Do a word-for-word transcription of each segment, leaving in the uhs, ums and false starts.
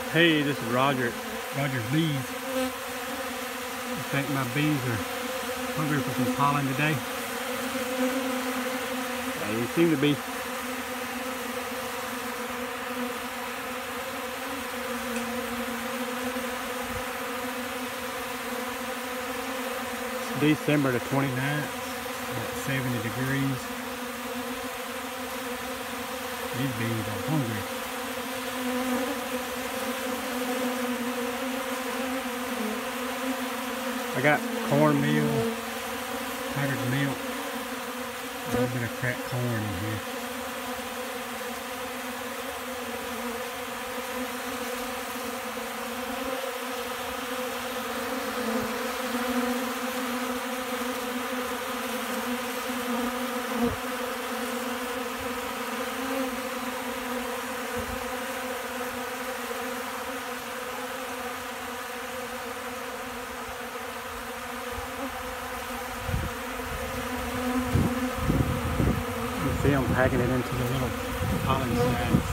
Hey, this is Roger. Roger's Bees. I think my bees are hungry for some pollen today. They seem to be. It's December the twenty-ninth. About seventy degrees. These bees are hungry. I got cornmeal, powdered milk, a little bit of cracked corn in here. See, I'm packing it into the little pollen sacs.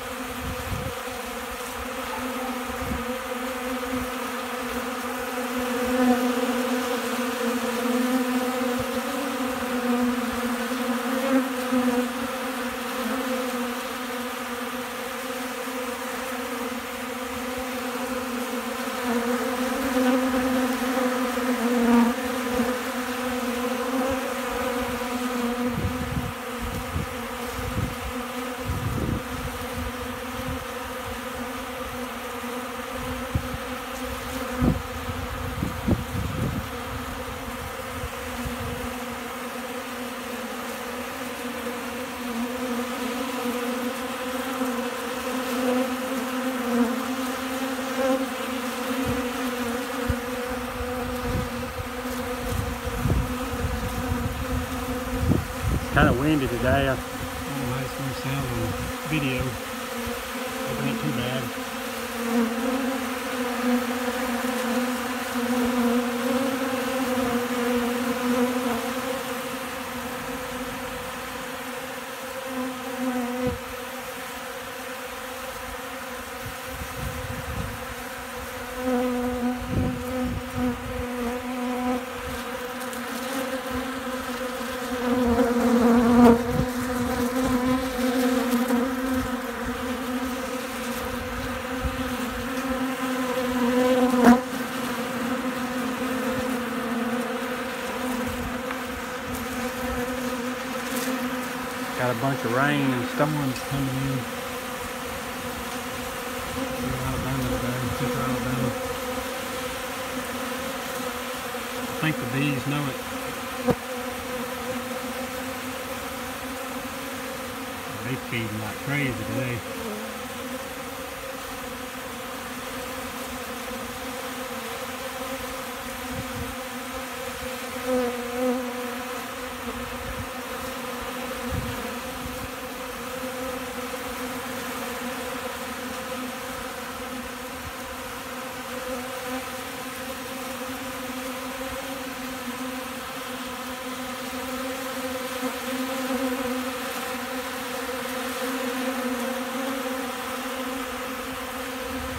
Kind of windy today. I don't know how it's going to sound on video. Hope it ain't too bad. Got a bunch of rain and Storms coming in. Through Alabama today, central Alabama. I think the bees know it. They feeding like crazy today.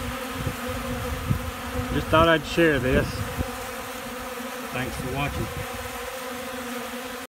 just thought I'd share this. Thanks for watching.